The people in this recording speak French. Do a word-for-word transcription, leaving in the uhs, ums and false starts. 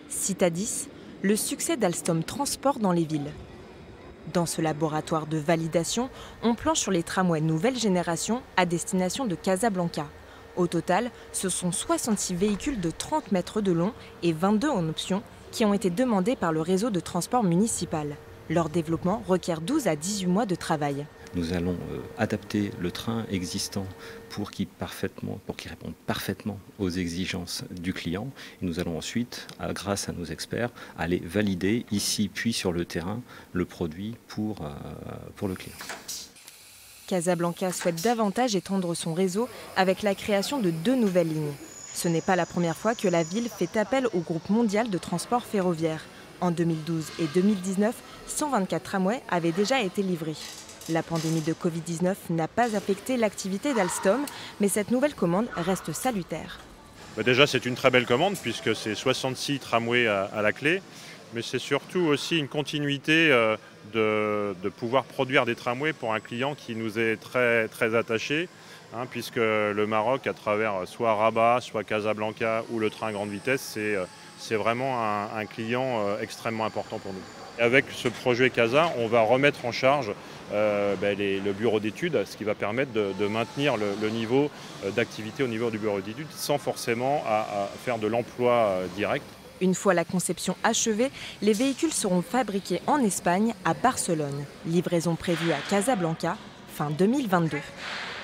Citadis, le succès d'Alstom Transport dans les villes. Dans ce laboratoire de validation, on planche sur les tramways nouvelle génération à destination de Casablanca. Au total, ce sont soixante-six véhicules de trente mètres de long et vingt-deux en option qui ont été demandés par le réseau de transport municipal. Leur développement requiert douze à dix-huit mois de travail. Nous allons euh, adapter le train existant pour qu'il parfaitement, pour qu'il réponde parfaitement aux exigences du client. Et nous allons ensuite, euh, grâce à nos experts, aller valider ici puis sur le terrain le produit pour, euh, pour le client. Casablanca souhaite davantage étendre son réseau avec la création de deux nouvelles lignes. Ce n'est pas la première fois que la ville fait appel au groupe mondial de transport ferroviaire. En deux mille douze et deux mille dix-neuf, cent vingt-quatre tramways avaient déjà été livrés. La pandémie de Covid dix-neuf n'a pas affecté l'activité d'Alstom, mais cette nouvelle commande reste salutaire. Déjà, c'est une très belle commande puisque c'est soixante-six tramways à, à la clé, mais c'est surtout aussi une continuité euh, de, de pouvoir produire des tramways pour un client qui nous est très, très attaché, hein, puisque le Maroc, à travers soit Rabat, soit Casablanca ou le train à grande vitesse, c'est c'est vraiment un, un client euh, extrêmement important pour nous. Et avec ce projet Casa, on va remettre en charge euh, ben les, le bureau d'études, ce qui va permettre de, de maintenir le, le niveau d'activité au niveau du bureau d'études sans forcément à, à faire de l'emploi euh, direct. Une fois la conception achevée, les véhicules seront fabriqués en Espagne, à Barcelone. Livraison prévue à Casablanca, fin deux mille vingt-deux.